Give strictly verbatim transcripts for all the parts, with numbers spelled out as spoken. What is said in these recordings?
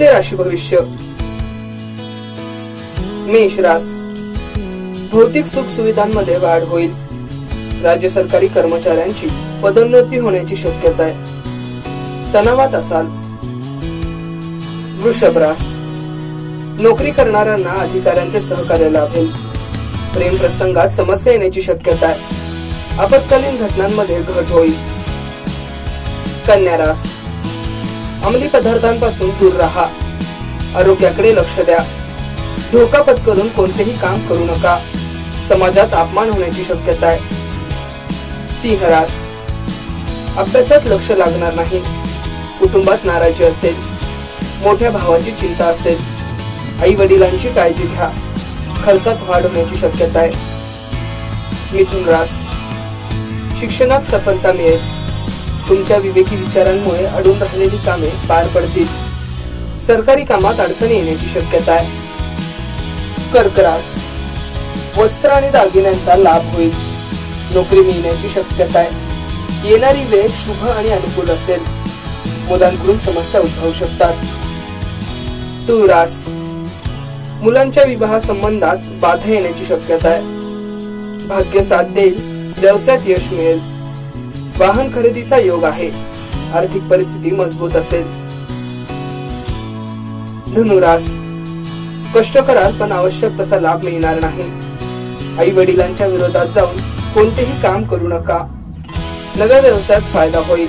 आजचे राशी भविष्य. मेष रास. भौतिक सुख सुविधांमध्ये वाढ होईल. राज्य सरकारी कर्मचाऱ्यांची पदोन्नती होण्याची शक्यता आहे. तणावात असाल. वृषभ रास. नोकरी करणाऱ्यांना अधिकाऱ्यांचे सहकार्य लाभेल. प्रेम प्रसंगात समस्या येण्याची शक्यता आहे. आपत्कालीन घटनांमध्ये घट होईल. कन्या रास. अंमली पदार्थांपासून दूर राहा. आरोग्याकडे लक्ष द्या. धोका पत्करून कोणतेही काम करू नका. समाजात अपमान होण्याची शक्यता आहे. सिंह रास. अभ्यासात लक्ष लागणार नाही. कुटुंबात नाराजी असेल. मोठ्या भावाची चिंता असेल. आई वडिलांची काळजी घ्या. खर्चात वाढ होण्याची शक्यता आहे. मिथुन रास. शिक्षणात सफलता मिळेल. तुमच्या विवेकी विचारांमुळे अडून राहिलेली कामे पार पडतील. सरकारी कामात अडचणी येण्याची शक्यता आहे. कर्क रास. वस्त्र आणि दागिन्यांचा लाभ होईल. नोकरी मिळण्याची शक्यता आहे. येणारी वेळ शुभ आणि अनुकूल असेल. मुलांकडून समस्या उद्भवू शकतात. तुळ रास. मुलांच्या विवाह संबंधात बाधा येण्याची शक्यता आहे. भाग्य साथ देईल. व्यवसायात यश मिळेल. वाहन खरेदीचा योग आहे. आर्थिक परिस्थिती मजबूत असेल. धनुरास. कष्ट कराल पण आवश्यक तसा लाभ मिळणार नाही. आई वडिलांच्या विरोधात जाऊन कोणतेही काम करू नका. नव्या व्यवसायात फायदा होईल.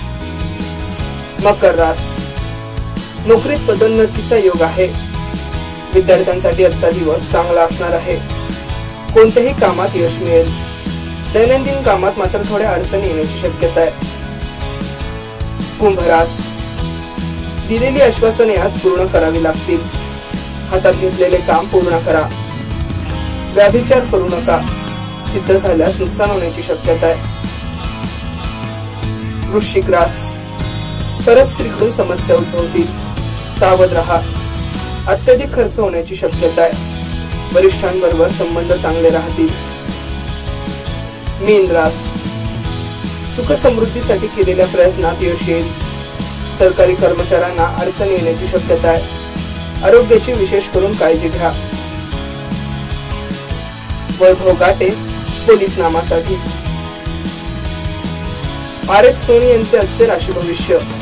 मकर रास. नोकरीत पदोन्नतीचा योग आहे. विद्यार्थ्यांसाठी आजचा दिवस चांगला असणार आहे. कोणत्याही कामात यश मिळेल. दैनंदिन कामात मात्र थोड्या अडचणी येण्याची शक्यता आहे. कुंभ रास. दिलेली आश्वासने आज पूर्ण करावी लागतील. हातात घेतलेले काम पूर्ण करा. व्याभिचार करू नका. सिद्ध झाल्यास नुकसान होण्याची शक्यता आहे. वृश्चिक रास. परस्त्रीकडून समस्या उद्भवतील. सावध राहा. अत्यधिक खर्च होण्याची शक्यता आहे. वरिष्ठांबरोबर संबंध चांगले राहतील. मीन रास. सुख समृद्धीसाठी केलेल्या प्रयत्नात यश येईल. सरकारी कर्मचाऱ्यांना अडचण येण्याची शक्यता आहे. आरोग्याची विशेष करून काळजी घ्या. वैभव गाटे पोलीस नामासाठी. आर एच सोनी यांचे आजचे राशी भविष्य.